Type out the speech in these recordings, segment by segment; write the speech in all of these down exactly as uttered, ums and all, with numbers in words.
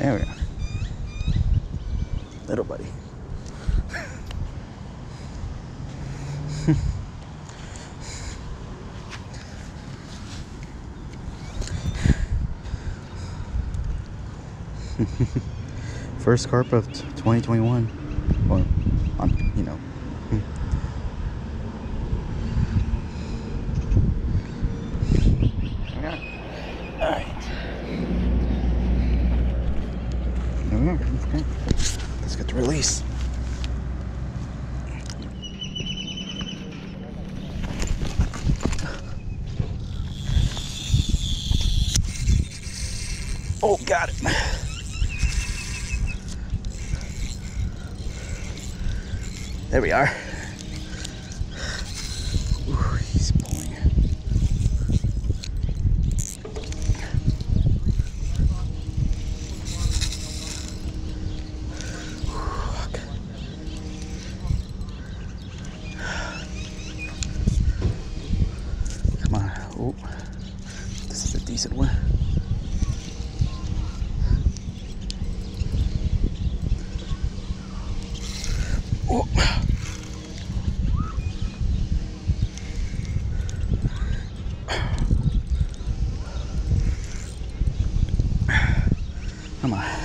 There we are. Little buddy. First carp of twenty twenty-one. Or, on, you know. Alright. There we are. Okay. Let's get the release. Oh, got it. There we are. Ooh, he's pulling. Fuck. Come on. Oh, this is a decent one. Oh. Come on.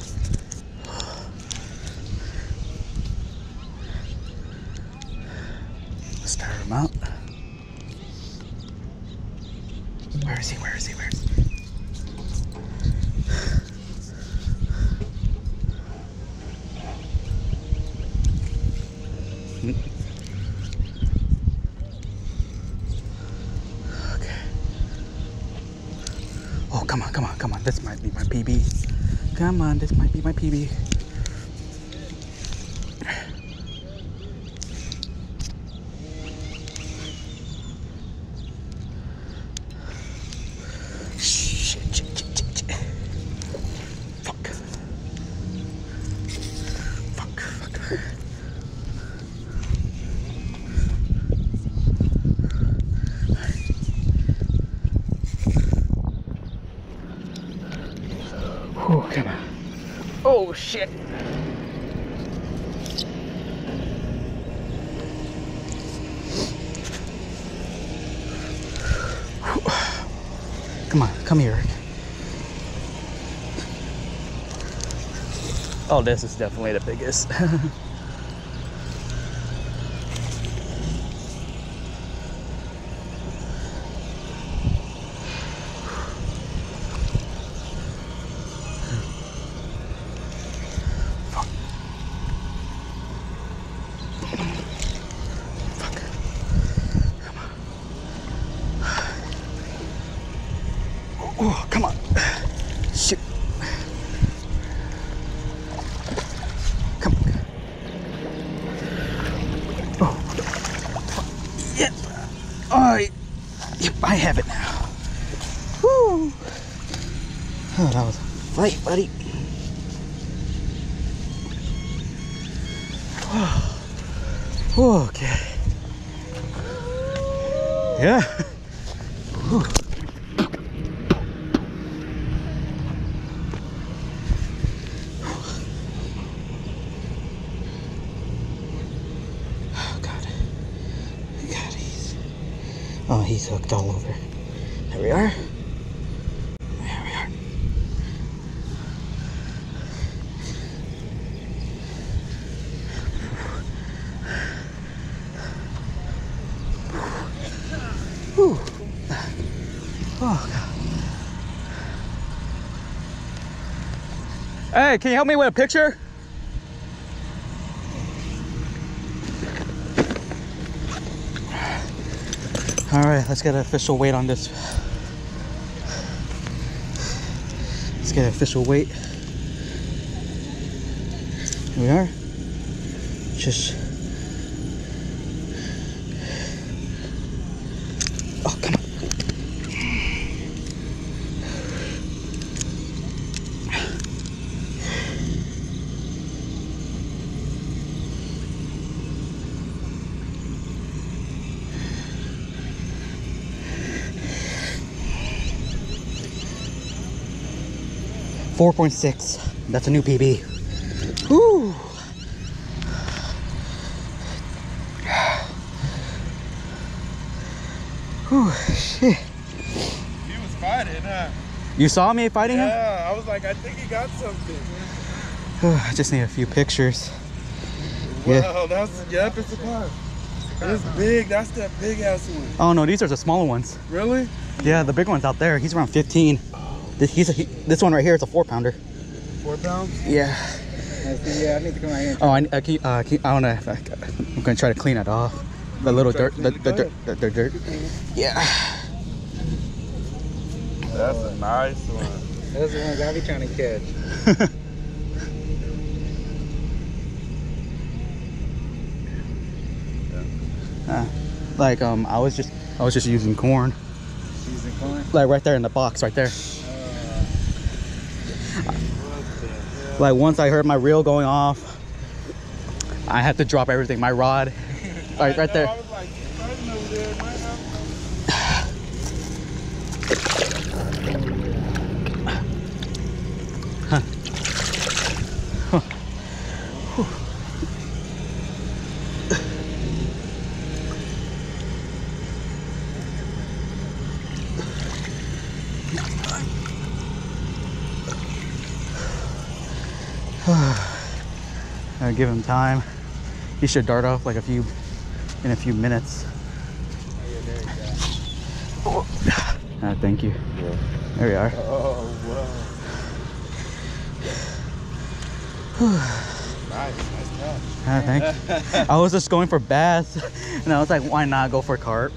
Let's tire him out. Where is he? Where is he? Where is he? Okay. Oh, come on, come on, come on. This might be my P B. Come on, this might be my P B. Shit, shit, shit, shit, shit. Fuck. Fuck, fuck. Oh, come on. Oh, shit. Come on, come here, Rick. Oh, this is definitely the biggest. Oh, come on. Shoot. Come on. Oh. Yep. Oh, yep, I have it now. Woo. Oh, that was a fight, buddy. Oh. Okay. Yeah. Whew. Oh, he's hooked all over. There we are. There we are. Whew. Oh, God. Hey, can you help me with a picture? All right, let's get an official weight on this. Let's get an official weight. Here we are. Just. Oh, come on. four point six. That's a new P B. Woo! Whew, shit. He was fighting, huh? You saw me fighting him? Yeah, I was like, I think he got something. I just need a few pictures. Wow, Yeah. that's, yep, it's a car. It's big, that's that big ass one. Oh no, these are the smaller ones. Really? Yeah, the big one's out there. He's around fifteen. This, he's a, he, this one right here is a four pounder. Four pounds? Yeah. I see, yeah, I need to come out here. Oh, I, I, keep, uh, keep, I wanna, I'm gonna try to clean it off. The little Try to dirt, the, clean it? the, Go dirt, the, the dirt. Yeah. That's a nice one. That's the ones I be trying to catch. uh, like um, I was just, I was just using corn. Using corn? Like right there in the box, right there. Like once I heard my reel going off, I had to drop everything, my rod, right, right there. I was like, fighting over there, might have Huh. Huh. I'll give him time. He should dart off like a few, in a few minutes. Oh, uh, thank you. Yeah. There we are. Oh, wow. Nice, nice catch. Uh, thank you. I was just going for bass, and I was like, why not go for carp?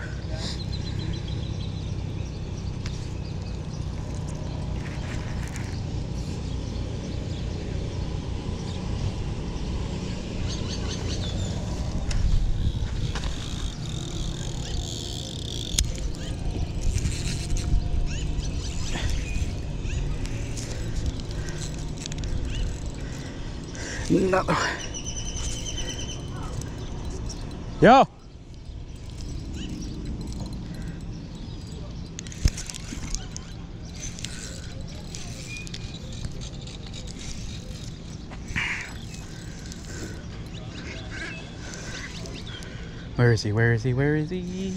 No. Yo. Where is he? Where is he? Where is he?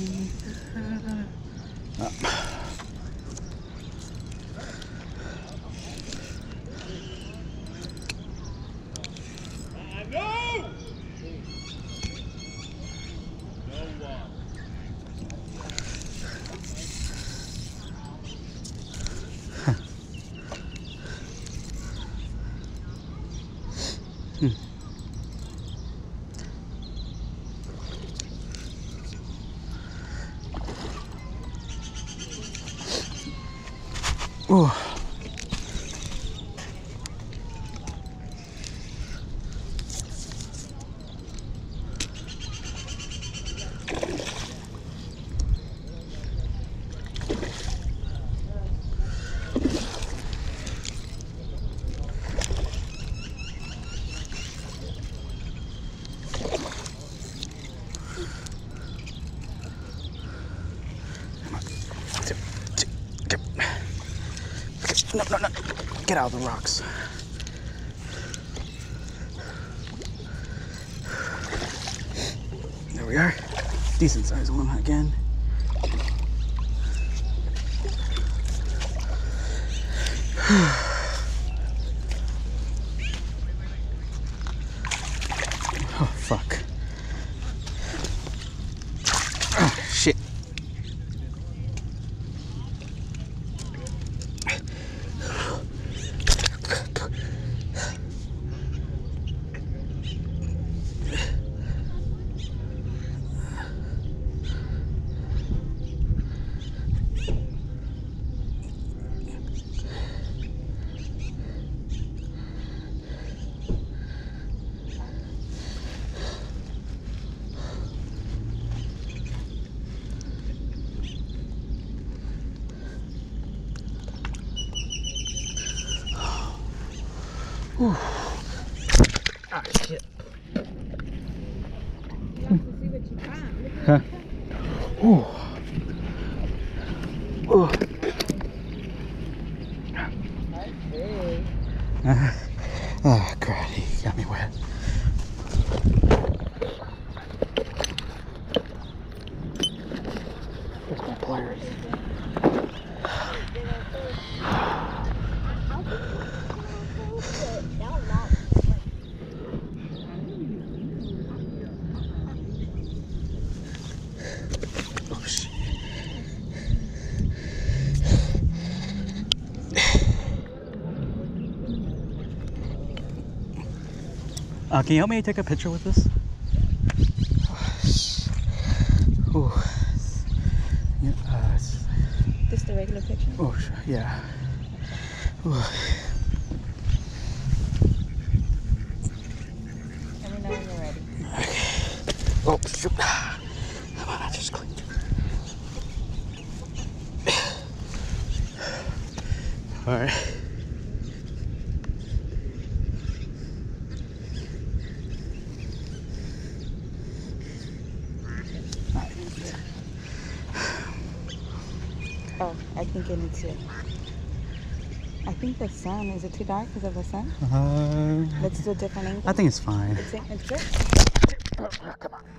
Oh. Hmm. Ooh. No, no, no. Get out of the rocks. There we are. Decent sized one again. Oh, fuck. Oh, shit. Whew. Ah, shit. You have to see what you find. Huh? Ooh. Ooh. Okay. Uh, blurry. Oh shit. Uh, can you help me take a picture with this? Ooh. Yeah, uh, it's, Just a regular picture? oh, sure, yeah. Ooh. Let me know when you're ready. Okay. Oh, shoot. Come on, I just cleaned. All right. Oh, I think it needs to. I think the sun, is it too dark because of the sun? Uh, Let's do a different angle. I think it's fine. It's, it's good. Oh, come on.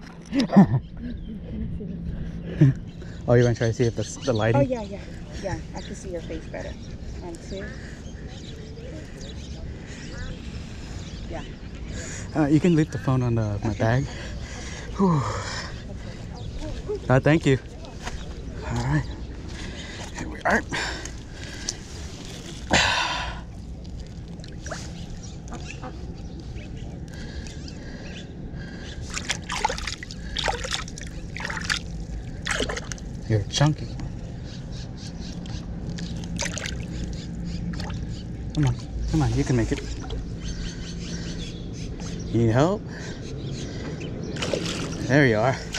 Oh, you're gonna try to see if the, the lighting? Oh, yeah, yeah. Yeah, I can see your face better. One, two. Yeah. Uh, you can leave the phone on the, my bag. Whew. Uh, thank you. All right. Here we are. You're chunky. Come on, come on, you can make it. You need help? There you are.